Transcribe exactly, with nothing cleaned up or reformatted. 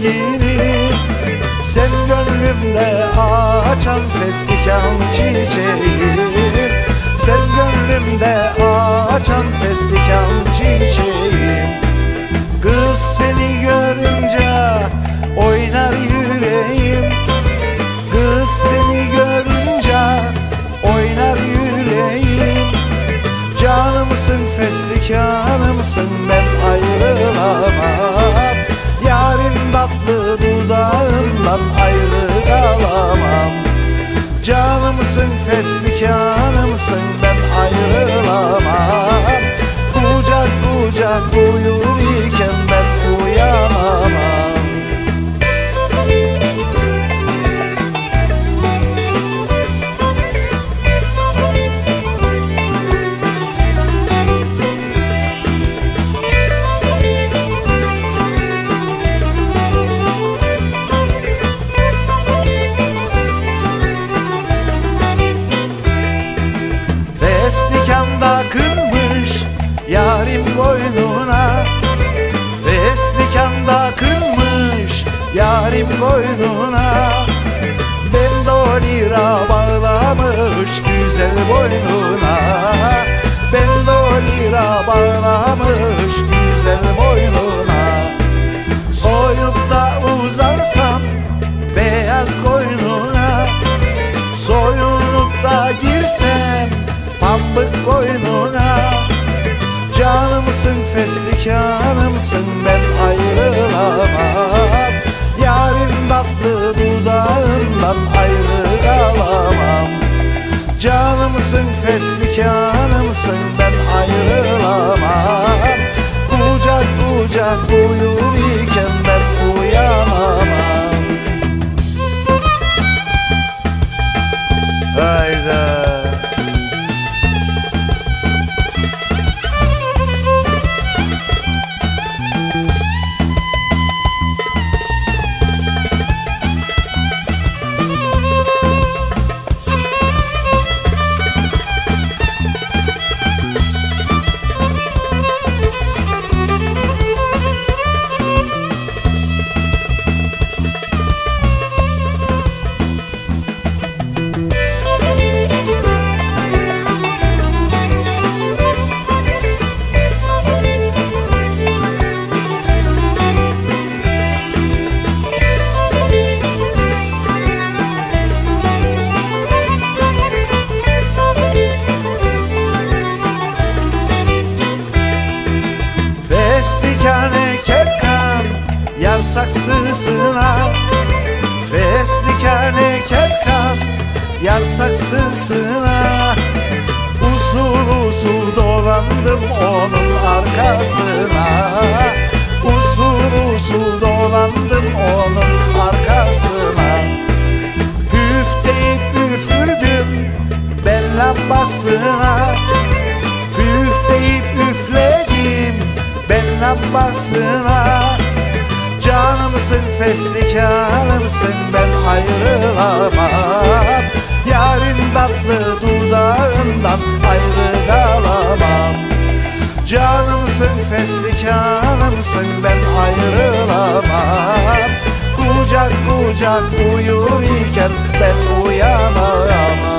rengini. Sen gönlümde açan feslikan çiçeğim. Sen gönlümde açan feslikan çiçeğim. Kız seni görünce oynar yüreğim. Kız seni görünce oynar yüreğim. Canımsın feslikanımsın ben ayrılamam. Yarın tatlı dudağından ayrı kalamam. Canımsın feslikanımsın ben ayrılamam. Kucak kucak uyur iken ben uyanamam. Feslikanda kınmış yarim boynuna. Feslikanda kınmış yarim boynuna. Bendolira bağlamış güzel boynuna. Bendolira bağlamış güzel boynuna. Soyup da uzarsam beyaz koynuna. Soyunup da girsem pambık koynuna. Canımsın feslikanımsın ben ayrılamam. Yarın tatlı dudağından ayrı kalamam. Canımsın feslikanımsın ben ayrılamam. Kucak kucak uyur iken ben uyanamam. Hayda. Feslikane kepkan yar saksısına. Feslikane kepkan yar saksısına. Usul usul dolandım onun arkasına. Usul usul dolandım onun arkasına. Üf deyip üfürdüm ben lambasına. Üf deyip üfledim ben lambasına. Canımsın feslikanımsın ben ayrılamam. Yarın tatlı dudağından ayrı kalamam. Canımsın feslikanımsın ben ayrılamam. Kucak kucak uyur iken ben uyanamam.